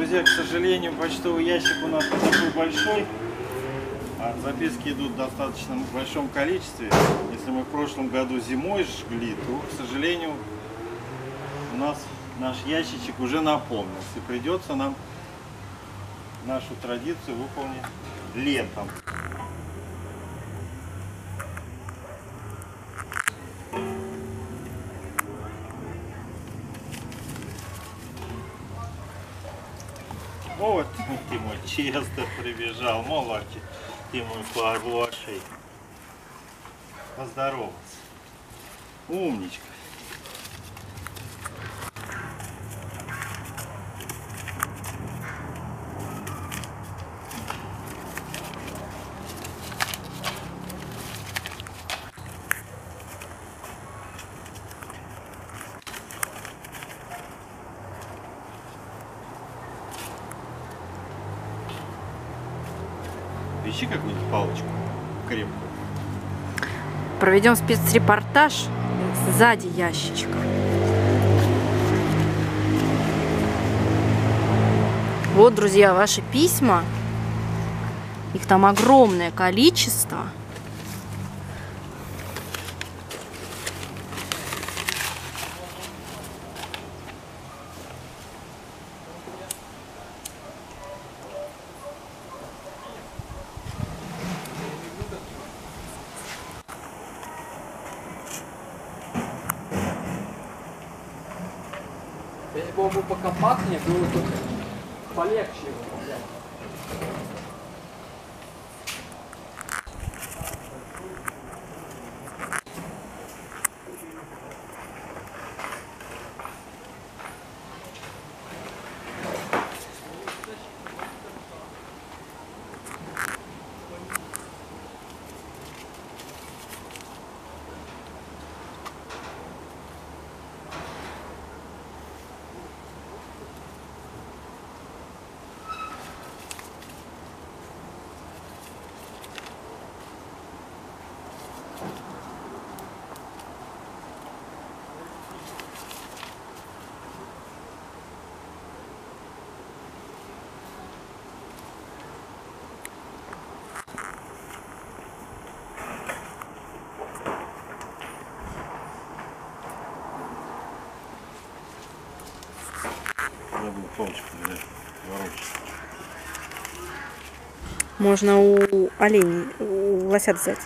друзья, к сожалению, почтовый ящик у нас не такой большой, а записки идут в достаточно большом количестве. Если мы в прошлом году зимой жгли, то, к сожалению, у нас наш ящичек уже наполнился. И придется нам нашу традицию выполнить летом. Вот ты мой Честер прибежал, молодец, ты мой хороший. Поздоровался. Умничка. Ищи какую-нибудь палочку крепкую. Проведем спецрепортаж сзади ящичка. Вот, друзья, ваши письма. Их там огромное количество. Если бы он был покомпактнее, было бы полегче его взять. Забыл палочку взять, ворочать. Можно у оленей, у лосят взять.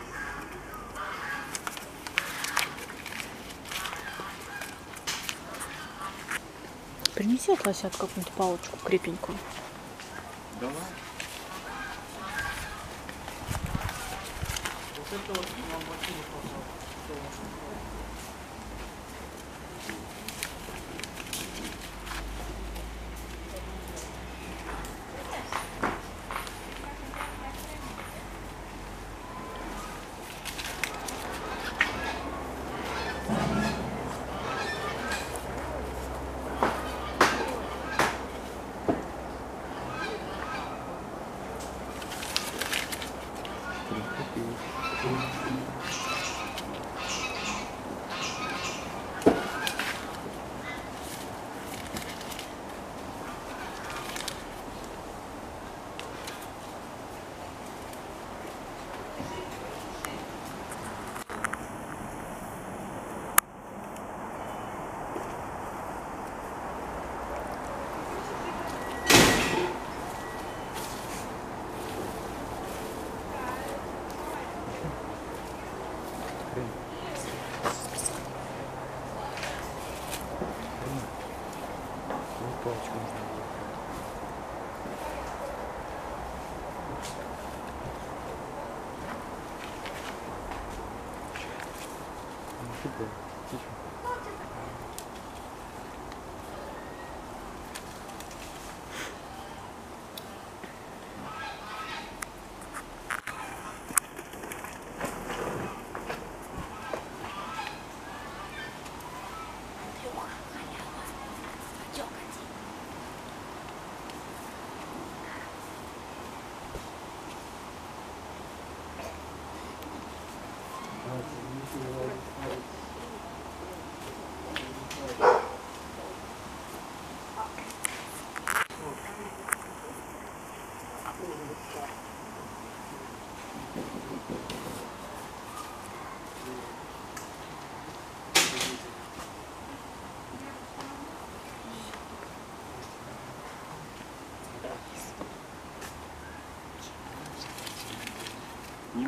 Принеси от лосят какую-нибудь палочку крепенькую. Давай. Вот это вот нам ботинок пошел. Палочку нужно. Супер. Тихо.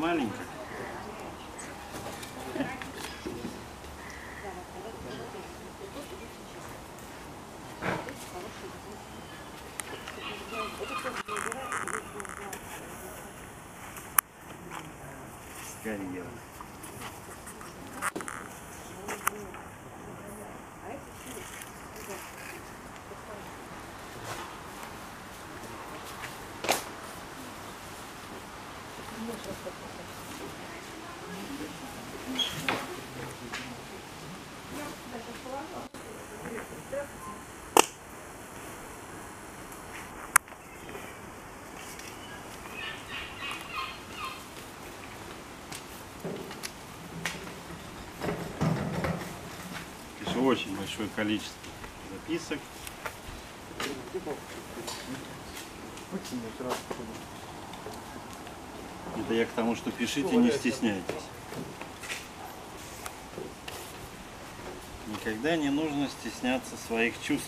маленькая. Сгорела. Конечно, очень большое количество записок. Это я к тому, что пишите, не стесняйтесь. Никогда не нужно стесняться своих чувств.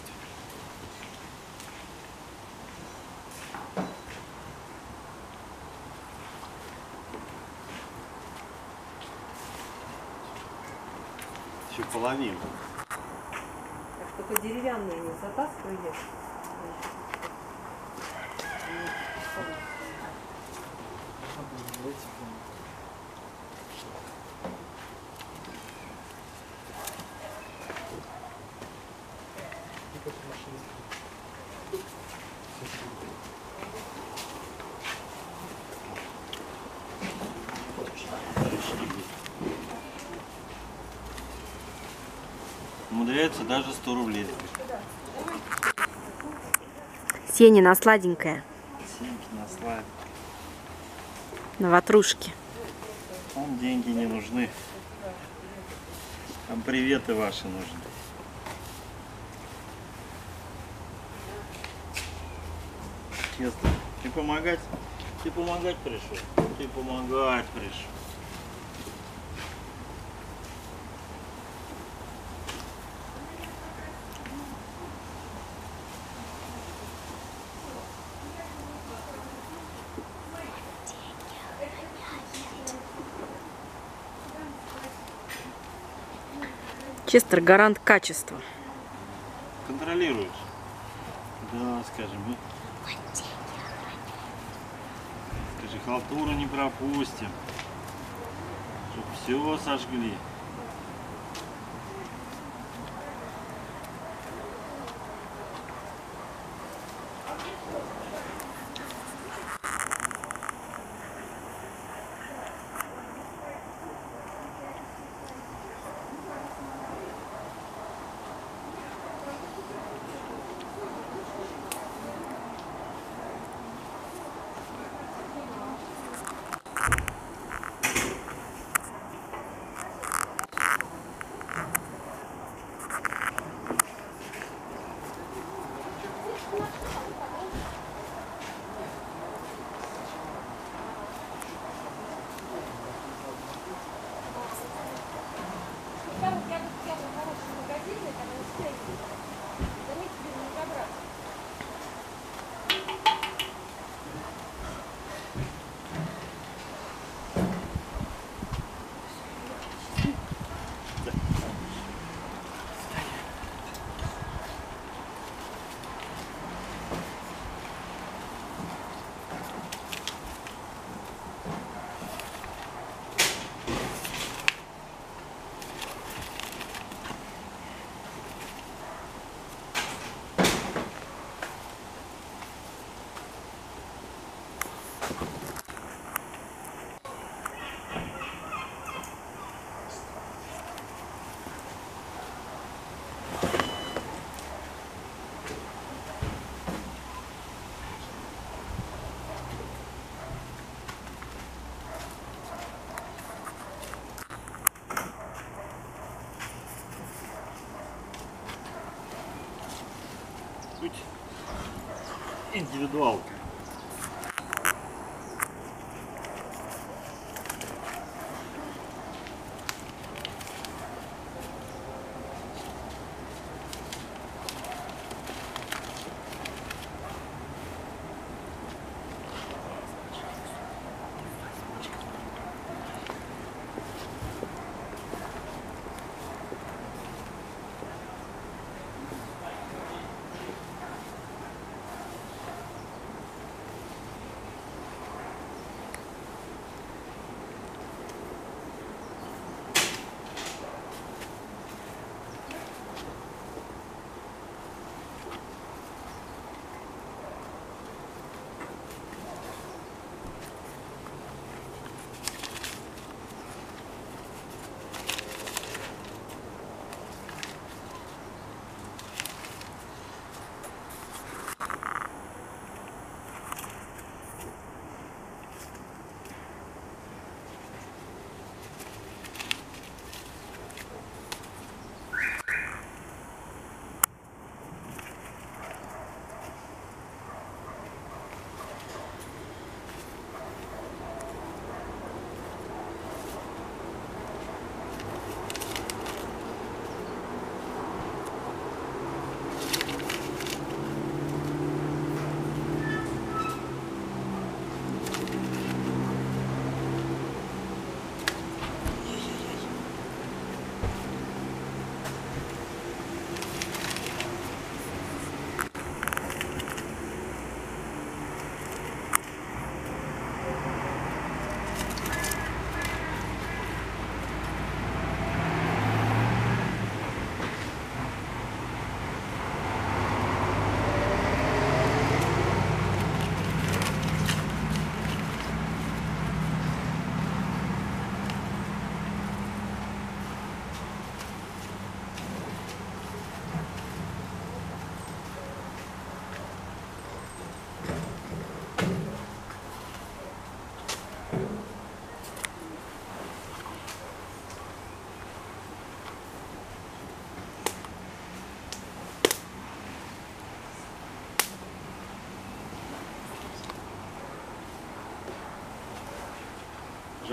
Еще половину. Так, только деревянные не затаскивали. Умудряется даже 100 рублей. Сенина сладенькая. Синьки на славе. На ватрушке. Вам деньги не нужны. Там приветы ваши нужны. Честно. Ты помогать? Ты помогать пришел? Ты помогать пришел. Честер гарант качества. Контролируешь? Да, скажем. Скажи, халтуру не пропустим. Чтоб все сожгли. Суть индивидуалка.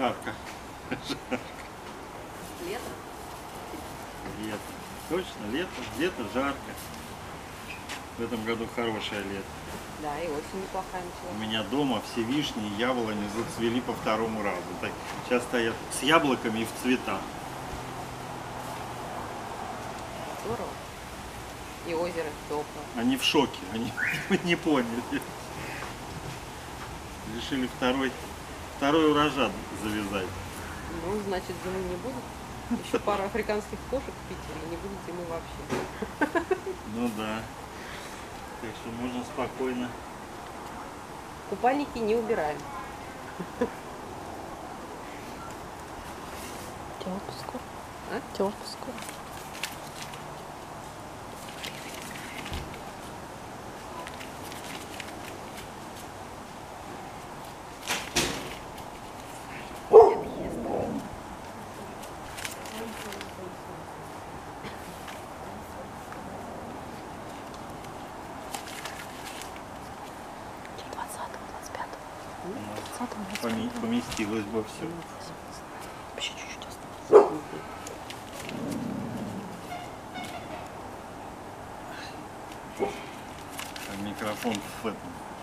Жарко. Лето. Лето. Точно, лето. Лето жарко. В этом году хорошее лето. Да, и осень неплохая У началась. меня дома все вишни и яблони зацвели по второму разу. Так, сейчас стоят с яблоками и в цветах. Здорово. И озеро теплое. Они в шоке, они не поняли. Решили второй урожай завязать. Ну, значит, зимы не будет. Еще пара африканских кошек в Питере, и не будет зимы вообще. Ну да. Так что можно спокойно. Купальники не убираем. Тебе отпуск скоро? А? Тебе отпуск скоро? Тебе 20-го, 25-го. 20-го, 25-го. Поместилось бы все. Вообще чуть-чуть осталось. Микрофон в этом